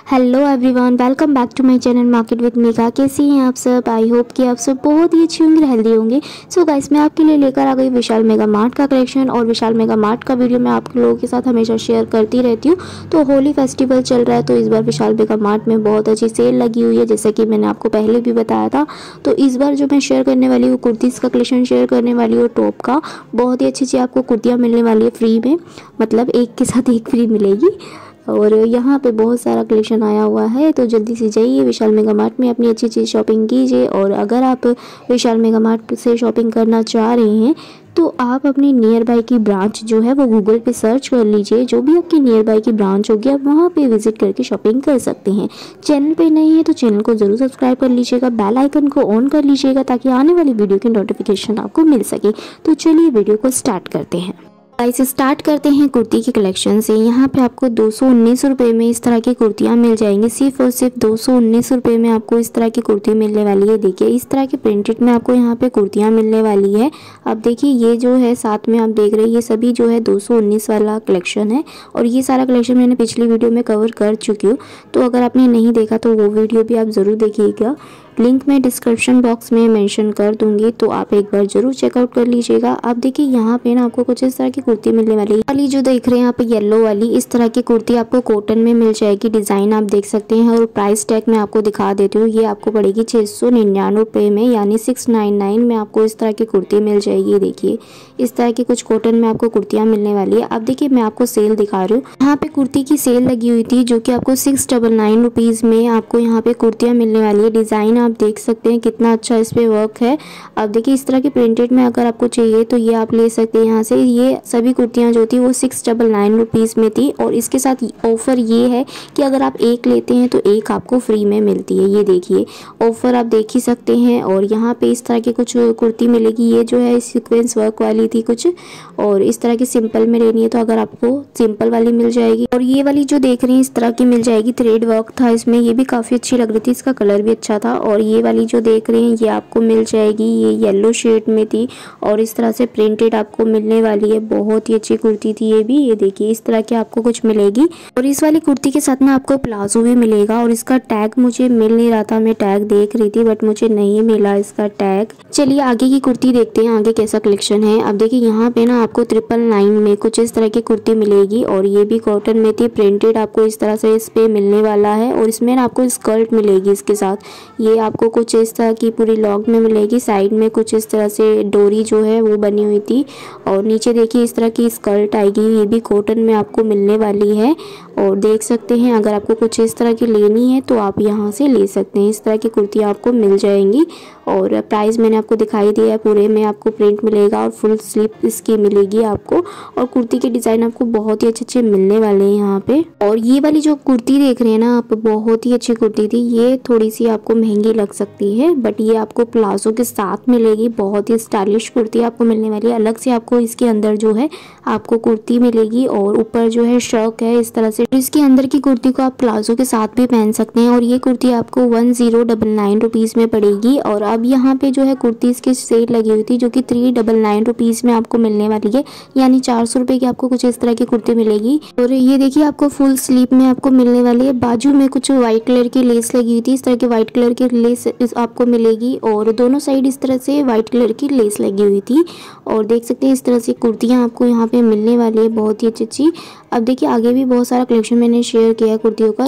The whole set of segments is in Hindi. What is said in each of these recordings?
Hello everyone, welcome back to my channel market with Megha. कैसी हैं आप सब? आई होप कि आप सब बहुत ही अच्छे होंगे, हेल्दी होंगे। सो गाइस, मैं आपके लिए लेकर आ गई विशाल मेगा मार्ट का कलेक्शन। और विशाल मेगा मार्ट का वीडियो मैं आप लोगों के साथ हमेशा शेयर करती रहती हूँ। तो होली फेस्टिवल चल रहा है, तो इस बार विशाल मेगा मार्ट में बहुत अच्छी सेल लगी हुई है, जैसे कि मैंने आपको पहले भी बताया था। तो इस बार जो मैं शेयर करने वाली हूँ, कुर्तीज़ का कलेक्शन शेयर करने वाली हूँ, टॉप का। बहुत ही अच्छी आपको कुर्तियाँ मिलने वाली है फ्री में, मतलब एक के साथ एक फ्री मिलेगी। और यहाँ पे बहुत सारा कलेक्शन आया हुआ है, तो जल्दी से जाइए विशाल मेगा मार्ट में अपनी अच्छी अच्छी शॉपिंग कीजिए। और अगर आप विशाल मेगा मार्ट से शॉपिंग करना चाह रहे हैं तो आप अपनी नियर बाई की ब्रांच जो है वो गूगल पे सर्च कर लीजिए। जो भी आपकी नियर बाई की ब्रांच होगी आप वहाँ पे विजिट करके शॉपिंग कर सकते हैं। चैनल पे नहीं है तो चैनल को ज़रूर सब्सक्राइब कर लीजिएगा, बेल आइकन को ऑन कर लीजिएगा ताकि आने वाली वीडियो की नोटिफिकेशन आपको मिल सके। तो चलिए वीडियो को स्टार्ट करते हैं। गाइस, स्टार्ट करते हैं कुर्ती के कलेक्शन से। यहाँ पे आपको 219 रुपये में इस तरह की कुर्तियाँ मिल जाएंगी। सिर्फ और सिर्फ 219 रुपये में आपको इस तरह की कुर्ती मिलने वाली है। देखिए, इस तरह की प्रिंटेड में आपको यहाँ पे कुर्तियाँ मिलने वाली है। अब देखिए, ये जो है साथ में आप देख रहे हैं, ये सभी जो है 219 वाला कलेक्शन है। और ये सारा कलेक्शन मैंने पिछली वीडियो में कवर कर चुकी हूँ, तो अगर आपने नहीं देखा तो वो वीडियो भी आप ज़रूर देखिएगा। लिंक मैं डिस्क्रिप्शन बॉक्स में मेंशन कर दूंगी, तो आप एक बार जरूर चेकआउट कर लीजिएगा। आप देखिए, यहाँ पे ना आपको कुछ इस तरह की कुर्ती मिलने वाली है। वाली जो देख रहे हैं आप येलो वाली, इस तरह की कुर्ती आपको कॉटन में मिल जाएगी। डिजाइन आप देख सकते हैं। और प्राइस टैग मैं आपको दिखा देती हूँ। ये आपको पड़ेगी 699 रुपये में, यानी 699 में आपको इस तरह की कुर्ती मिल जाएगी। देखिए, इस तरह की कुछ कॉटन में आपको कुर्तियाँ मिलने वाली है। अब देखिए, मैं आपको सेल दिखा रही हूँ। यहाँ पे कुर्ती की सेल लगी हुई थी, जो कि आपको 699 रुपीज़ में आपको यहाँ पे कुर्तियाँ मिलने वाली है। डिजाइन आप देख सकते हैं कितना अच्छा इस पे वर्क है। अब देखिए, इस तरह के प्रिंटेड में अगर आपको चाहिए तो ये आप ले सकते हैं यहाँ से। ये सभी कुर्तियाँ जो थी वो 699 रुपीज़ में थी। और इसके साथ ऑफर ये है कि अगर आप एक लेते हैं तो एक आपको फ्री में मिलती है। ये देखिए, ऑफर आप देख ही सकते हैं। और यहाँ पे इस तरह की कुछ कुर्ती मिलेगी। ये जो है सीक्वेंस वर्क वाली थी कुछ, और इस तरह की सिंपल में लेनी है तो अगर आपको सिंपल वाली मिल जाएगी। और ये वाली जो देख रही है इस तरह की मिल जाएगी। थ्रेड वर्क था इसमें, ये भी काफ़ी अच्छी लग रही थी, इसका कलर भी अच्छा था। और ये वाली जो देख रहे हैं ये आपको मिल जाएगी, ये येलो शेड में थी और इस तरह से प्रिंटेड आपको मिलने वाली है। बहुत ही अच्छी कुर्ती थी ये भी। ये देखिए, इस तरह की आपको कुछ मिलेगी। और इस वाली कुर्ती के साथ में आपको प्लाजो भी मिलेगा। और इसका टैग मुझे मिल नहीं रहा था, मैं टैग देख रही थी बट मुझे नहीं मिला इसका टैग। चलिए आगे की कुर्ती देखते हैं, आगे कैसा कलेक्शन है। अब देखिए, यहाँ पे ना आपको 999 में कुछ इस तरह की कुर्ती मिलेगी। और ये भी कॉटन में थी, प्रिंटेड आपको इस तरह से इस पे मिलने वाला है। और इसमें ना आपको स्कर्ट मिलेगी इसके साथ। ये आपको कुछ इस तरह की पूरी लॉन्ग में मिलेगी। साइड में कुछ इस तरह से डोरी जो है वो बनी हुई थी। और नीचे देखिए, इस तरह की स्कर्ट आएगी। ये भी कॉटन में आपको मिलने वाली है। और देख सकते हैं, अगर आपको कुछ इस तरह की लेनी है तो आप यहाँ से ले सकते हैं। इस तरह की कुर्तियाँ आपको मिल जाएंगी। और प्राइस मैंने आपको दिखाई दिया है। पूरे में आपको प्रिंट मिलेगा और फुल स्लीव इसकी मिलेगी आपको। और कुर्ती के डिज़ाइन आपको बहुत ही अच्छे अच्छे मिलने वाले हैं यहाँ पे। और ये वाली जो कुर्ती देख रहे हैं ना आप, बहुत ही अच्छी कुर्ती थी। ये थोड़ी सी आपको महंगी लग सकती है बट ये आपको प्लाजो के साथ मिलेगी। बहुत ही स्टाइलिश कुर्ती आपको मिलने वाली है। अलग से आपको इसके अंदर जो है आपको कुर्ती मिलेगी और ऊपर जो है शर्ट है इस तरह से। इसके अंदर की कुर्ती को आप प्लाजो के साथ भी पहन सकते हैं। और ये कुर्ती आपको 1099 रुपीज़ में पड़ेगी। और अब यहाँ पे जो है कुर्ती इसकी सेल लगी हुई थी, जो कि 399 रुपीज़ में आपको मिलने वाली है, यानी 400 रुपये की आपको कुछ इस तरह की कुर्ती मिलेगी। और ये देखिए, आपको फुल स्लीव में आपको मिलने वाली है। बाजू में कुछ व्हाइट कलर की लेस लगी हुई थी, इस तरह की व्हाइट कलर की लेस आपको मिलेगी। और दोनों साइड इस तरह से व्हाइट कलर की लेस लगी हुई थी। और देख सकते हैं, इस तरह से कुर्तियाँ आपको यहाँ पे मिलने वाली है, बहुत ही अच्छी अच्छी। अब देखिए, आगे भी बहुत सारा कलेक्शन मैंने शेयर किया है कुर्तियों का।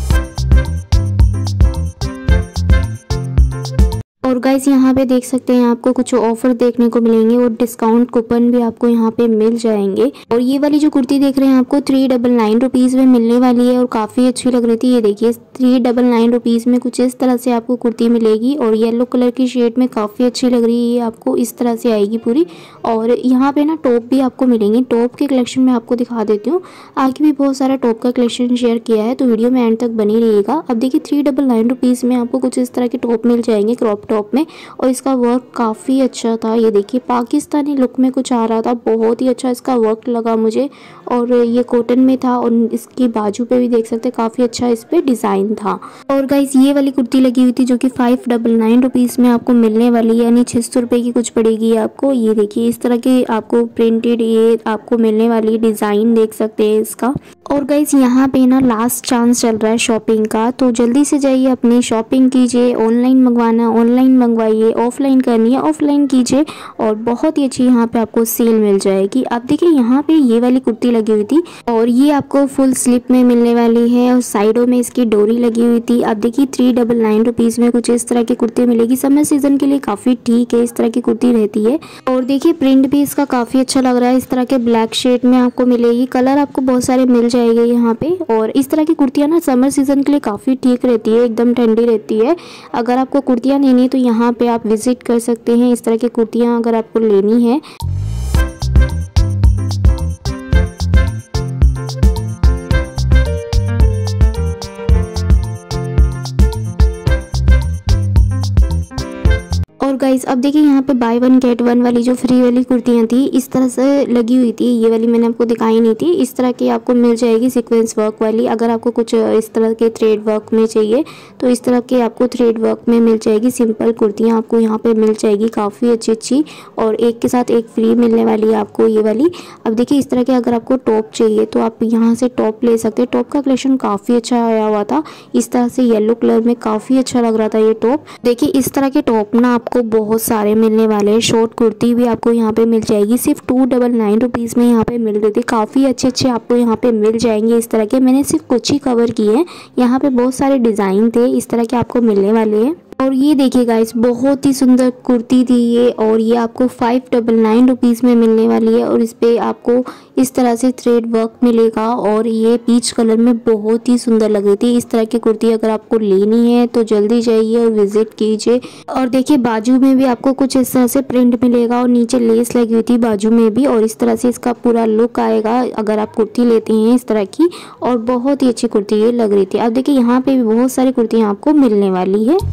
और गाइस, यहाँ पे देख सकते हैं आपको कुछ ऑफर देखने को मिलेंगे और डिस्काउंट कूपन भी आपको यहाँ पे मिल जाएंगे। और ये वाली जो कुर्ती देख रहे हैं आपको 399 रुपीज़ में मिलने वाली है और काफ़ी अच्छी लग रही थी। ये देखिए, 399 रुपीज़ में कुछ इस तरह से आपको कुर्ती मिलेगी। और येलो कलर की शेड में काफ़ी अच्छी लग रही है। ये आपको इस तरह से आएगी पूरी। और यहाँ पे ना टॉप भी आपको मिलेंगे। टॉप के कलेक्शन में आपको दिखा देती हूँ। आगे भी बहुत सारा टॉप का कलेक्शन शेयर किया है, तो वीडियो में एंड तक बनी रहिएगा। अब देखिए, 399 रुपीज़ में आपको कुछ इस तरह के टॉप मिल जाएंगे, क्रॉप टॉप टॉप में, और इसका वर्क काफ़ी अच्छा था। ये देखिए पाकिस्तानी लुक में कुछ आ रहा था, बहुत ही अच्छा इसका वर्क लगा मुझे। और ये कॉटन में था और इसकी बाजू पे भी देख सकते हैं काफ़ी अच्छा इस पर डिज़ाइन था। और गाइस ये वाली कुर्ती लगी हुई थी जो कि 599 रुपीज़ में आपको मिलने वाली है, यानी 600 रुपये की कुछ पड़ेगी आपको। ये देखिए इस तरह की आपको प्रिंटेड ये आपको मिलने वाली डिज़ाइन देख सकते हैं इसका। और गाइस यहाँ पे ना लास्ट चांस चल रहा है शॉपिंग का, तो जल्दी से जाइए अपनी शॉपिंग कीजिए। ऑनलाइन मंगवाना ऑनलाइन मंगवाइए, ऑफलाइन करनी है ऑफलाइन कीजिए, और बहुत ही अच्छी यहाँ पे आपको सेल मिल जाएगी। आप देखिए यहाँ पे ये वाली कुर्ती लगी हुई थी और ये आपको फुल स्लिप में मिलने वाली है और साइडों में इसकी डोरी लगी हुई थी। आप देखिए 399 रुपीज़ में कुछ इस तरह की कुर्ती मिलेगी। समर सीजन के लिए काफ़ी ठीक है, इस तरह की कुर्ती रहती है। और देखिए प्रिंट भी इसका काफ़ी अच्छा लग रहा है, इस तरह के ब्लैक शेड में आपको मिलेगी। कलर आपको बहुत सारे मिल जाएंगे यहाँ पे। और इस तरह की कुर्तियाँ ना समर सीजन के लिए काफ़ी ठीक रहती है, एकदम ठंडी रहती है। अगर आपको कुर्तियाँ लेनी है तो यहाँ पे आप विजिट कर सकते हैं, इस तरह की कुर्तियाँ अगर आपको लेनी है। और गाइस अब देखिए यहाँ पे बाय वन गेट वन वाली जो फ्री वाली कुर्तियाँ थी इस तरह से लगी हुई थी। ये वाली मैंने आपको दिखाई नहीं थी, इस तरह की आपको मिल जाएगी सीक्वेंस वर्क वाली। अगर आपको कुछ इस तरह के थ्रेड वर्क में चाहिए तो इस तरह के आपको थ्रेड वर्क में मिल जाएगी। सिंपल कुर्तियाँ आपको यहाँ पे मिल जाएगी काफ़ी अच्छी अच्छी, और एक के साथ एक फ्री मिलने वाली है आपको ये वाली। अब देखिए इस तरह के अगर आपको टॉप चाहिए तो आप यहाँ से टॉप ले सकते हैं। टॉप का कलेक्शन काफ़ी अच्छा आया हुआ था, इस तरह से येलो कलर में काफ़ी अच्छा लग रहा था ये टॉप। देखिए इस तरह के टॉप ना आपको बहुत सारे मिलने वाले हैं। शॉर्ट कुर्ती भी आपको यहाँ पे मिल जाएगी, सिर्फ 299 रुपीज़ में यहाँ पे मिल रही थी। काफ़ी अच्छे अच्छे आपको यहाँ पे मिल जाएंगे इस तरह के। मैंने सिर्फ कुछ ही कवर किए हैं, यहाँ पे बहुत सारे डिज़ाइन थे इस तरह के आपको मिलने वाले हैं। और ये देखिए गाइस बहुत ही सुंदर कुर्ती थी ये, और ये आपको 599 रुपीज़ में मिलने वाली है। और इस पर आपको इस तरह से थ्रेड वर्क मिलेगा, और ये पीच कलर में बहुत ही सुंदर लग रही थी। इस तरह की कुर्ती अगर आपको लेनी है तो जल्दी जाइए और विजिट कीजिए। और देखिए बाजू में भी आपको कुछ इस तरह से प्रिंट मिलेगा, और नीचे लेस लगी हुई थी बाजू में भी, और इस तरह से इसका पूरा लुक आएगा अगर आप कुर्ती लेते हैं इस तरह की। और बहुत ही अच्छी कुर्ती ये लग रही थी। अब देखिए यहाँ पे भी बहुत सारी कुर्तियाँ आपको मिलने वाली है।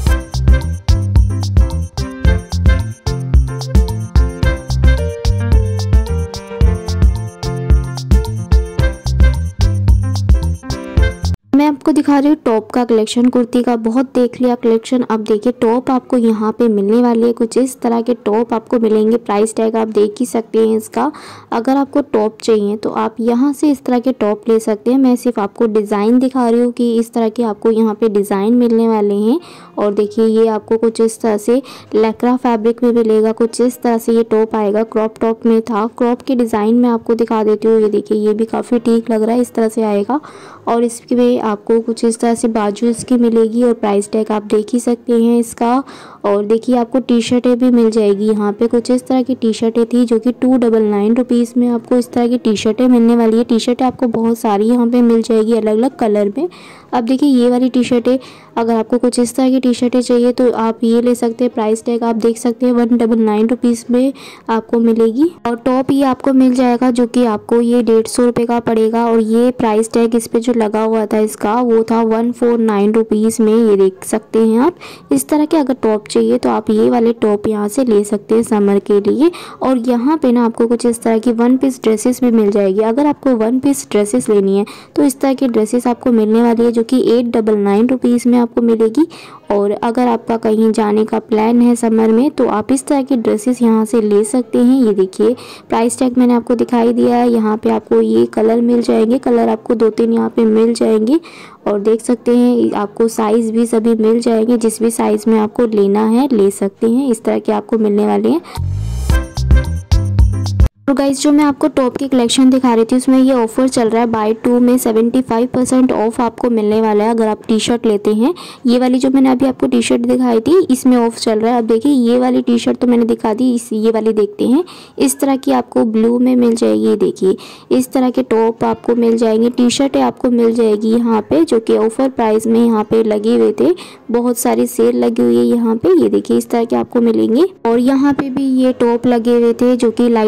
मैं आपको दिखा रही हूँ टॉप का कलेक्शन। कुर्ती का बहुत देख लिया कलेक्शन, अब देखिए टॉप आपको यहाँ पे मिलने वाली है। कुछ इस तरह के टॉप आपको मिलेंगे। प्राइस टैग आप देख ही सकते हैं इसका। अगर आपको टॉप चाहिए तो आप यहाँ से इस तरह के टॉप ले सकते हैं। मैं सिर्फ आपको डिज़ाइन दिखा रही हूँ कि इस तरह के आपको यहाँ पे डिज़ाइन मिलने वाले हैं। और देखिए ये आपको कुछ इस तरह से लैक्रा फैब्रिक में मिलेगा, कुछ इस तरह से ये टॉप आएगा। क्रॉप टॉप में था, क्रॉप के डिज़ाइन में आपको दिखा देती हूँ। ये देखिए ये भी काफ़ी ठीक लग रहा है, इस तरह से आएगा। और इसमें आपको कुछ इस तरह से बाजू इसकी मिलेगी, और प्राइस टैग आप देख ही सकते हैं इसका। और देखिए आपको टी शर्टें भी मिल जाएगी। यहाँ पे कुछ इस तरह की टी शर्टें थी जो कि 299 रुपीज़ में आपको इस तरह की टी शर्टें मिलने वाली है। टी शर्टें आपको बहुत सारी यहाँ पे मिल जाएगी अलग अलग कलर में। अब देखिए ये वाली टी शर्टें, अगर आपको कुछ इस तरह की टी शर्टें चाहिए तो आप ये ले सकते हैं। प्राइस टैग आप देख सकते हैं 199 रुपीज़ में आपको मिलेगी। और टॉप ये आपको मिल जाएगा जो कि आपको ये 150 रुपये का पड़ेगा। और ये प्राइस टैग इस पर जो लगा हुआ था इसका वो था 149 रुपीज़ में, ये देख सकते हैं आप। इस तरह के अगर टॉप चाहिए तो आप ये वाले टॉप यहाँ से ले सकते हैं समर के लिए। और यहाँ पे ना आपको कुछ इस तरह की वन पीस ड्रेसेस भी मिल जाएगी। अगर आपको वन पीस ड्रेसेस लेनी है तो इस तरह की ड्रेसेस आपको मिलने वाली है जो कि 899 रुपीज़ में आपको मिलेगी। और अगर आपका कहीं जाने का प्लान है समर में तो आप इस तरह की ड्रेसेस यहाँ से ले सकते हैं। ये देखिए प्राइस टैग मैंने आपको दिखाई दिया है। यहाँ पे आपको ये कलर मिल जाएंगे, कलर आपको 2-3 यहाँ पे मिल जाएंगे। और देख सकते हैं आपको साइज़ भी सभी मिल जाएंगे, जिस भी साइज़ में आपको लेना है ले सकते हैं। इस तरह के आपको मिलने वाले हैं। तो गाइस जो मैं आपको टॉप की कलेक्शन दिखा रही थी उसमें ये ऑफर चल रहा है, बाय 2 में 75% ऑफ आपको मिलने वाला है अगर आप टी शर्ट लेते हैं। ये वाली जो मैंने अभी आपको टी शर्ट दिखाई थी इसमें ऑफ चल रहा है। अब देखिए ये वाली टी शर्ट तो मैंने दिखा दी, ये वाली देखते हैं। इस तरह की आपको ब्लू में मिल जाएगी। देखिए इस तरह के टॉप आपको मिल जाएंगे, टी शर्टें आपको मिल जाएगी यहाँ पे जो कि ऑफर प्राइस में यहाँ पे लगे हुए थे। बहुत सारी सेल लगी हुई है यहाँ पे। ये देखिए इस तरह के आपको मिलेंगे। और यहाँ पे भी ये टॉप लगे हुए थे जो कि लाइटिंग की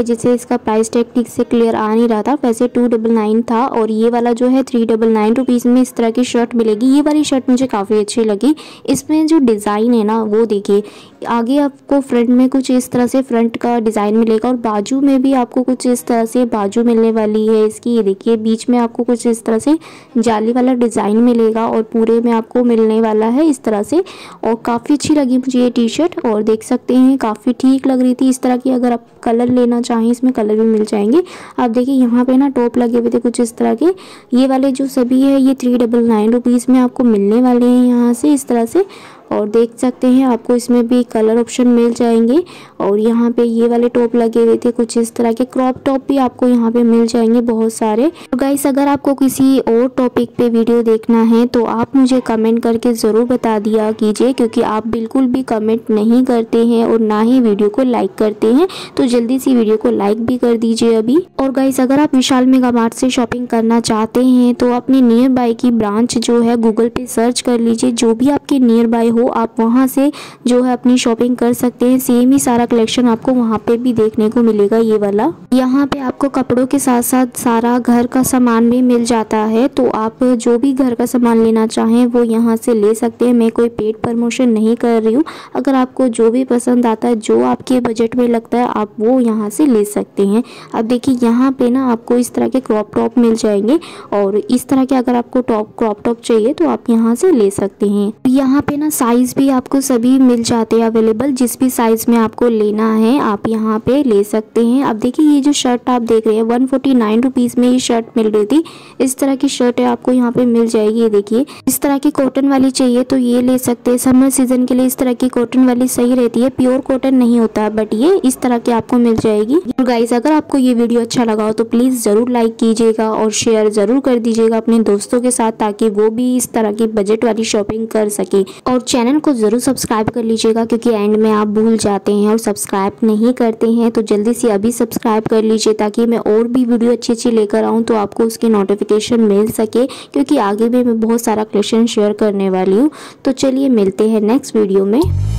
वजह से इसका प्राइस टैग ठीक से क्लियर आ नहीं रहा था। वैसे 299 था और ये वाला जो है 399 रुपीज़ में इस तरह की शर्ट मिलेगी। ये वाली शर्ट मुझे काफ़ी अच्छी लगी। इसमें जो डिज़ाइन है ना वो देखिए, आगे आपको फ्रंट में कुछ इस तरह से फ्रंट का डिज़ाइन मिलेगा और बाजू में भी आपको कुछ इस तरह से बाजू मिलने वाली है इसकी। ये देखिए बीच में आपको कुछ इस तरह से जाली वाला डिज़ाइन मिलेगा और पूरे में आपको मिलने वाला है इस तरह से। और काफ़ी अच्छी लगी मुझे ये टी शर्ट और देख सकते हैं काफ़ी ठीक लग रही थी इस तरह की। अगर आप कलर लेना चाहें इसमें कलर भी मिल जाएंगे। आप देखिए यहाँ पे ना टॉप लगे हुए थे कुछ इस तरह के। ये वाले जो सभी है ये 399 रुपीज़ में आपको मिलने वाले हैं यहाँ से इस तरह से। और देख सकते हैं आपको इसमें भी कलर ऑप्शन मिल जाएंगे। और यहाँ पे ये वाले टॉप लगे हुए थे कुछ इस तरह के। क्रॉप टॉप भी आपको यहाँ पे मिल जाएंगे बहुत सारे। तो गाइस अगर आपको किसी और टॉपिक पे वीडियो देखना है तो आप मुझे कमेंट करके ज़रूर बता दिया कीजिए, क्योंकि आप बिल्कुल भी कमेंट नहीं करते हैं और ना ही वीडियो को लाइक करते हैं। तो जल्दी से वीडियो को लाइक भी कर दीजिए अभी। और गाइस अगर आप विशाल मेगा मार्ट से शॉपिंग करना चाहते हैं तो अपने नियर बाय की ब्रांच जो है गूगल पे सर्च कर लीजिए। जो भी आपके नियर बाय हो आप वहां से जो है अपनी शॉपिंग कर सकते हैं। सेम ही सारा कलेक्शन आपको वहां पे भी देखने को मिलेगा ये वाला। यहाँ पे आपको कपड़ों के साथ साथ सारा घर का सामान भी मिल जाता है। तो आप जो भी घर का सामान लेना चाहें वो यहाँ से ले सकते हैं। मैं कोई पेड प्रमोशन नहीं कर रही हूँ। अगर आपको जो भी पसंद आता है, जो आपके बजट में लगता है, आप वो यहाँ से ले सकते हैं। अब देखिए यहाँ पे ना आपको इस तरह के क्रॉप टॉप मिल जाएंगे और इस तरह के अगर आपको क्रॉप टॉप चाहिए तो आप यहाँ से ले सकते हैं। यहाँ पे ना साइज भी आपको सभी मिल जाते हैं अवेलेबल। जिस भी साइज में आपको लेना है आप यहाँ पे ले सकते हैं। अब देखिए ये जो शर्ट आप देख रहे हैं 149 रुपीज़ में ये शर्ट मिल रही थी। इस तरह की शर्ट है आपको यहाँ पे मिल जाएगी। ये देखिए इस तरह की कॉटन वाली चाहिए तो ये ले सकते हैं। समर सीजन के लिए इस तरह की कॉटन वाली सही रहती है। प्योर कॉटन नहीं होता है बट ये इस तरह की आपको मिल जाएगी। और गाइस अगर आपको ये वीडियो अच्छा लगा हो तो प्लीज़ ज़रूर लाइक कीजिएगा और शेयर ज़रूर कर दीजिएगा अपने दोस्तों के साथ, ताकि वो भी इस तरह की बजट वाली शॉपिंग कर सके। और चैनल को ज़रूर सब्सक्राइब कर लीजिएगा, क्योंकि एंड में आप भूल जाते हैं और सब्सक्राइब नहीं करते हैं। तो जल्दी से अभी सब्सक्राइब कर लीजिए ताकि मैं और भी वीडियो अच्छी लेकर आऊँ तो आपको उसकी नोटिफिकेशन मिल सके, क्योंकि आगे भी मैं बहुत सारा कलेक्शन शेयर करने वाली हूँ। तो चलिए मिलते हैं नेक्स्ट वीडियो में।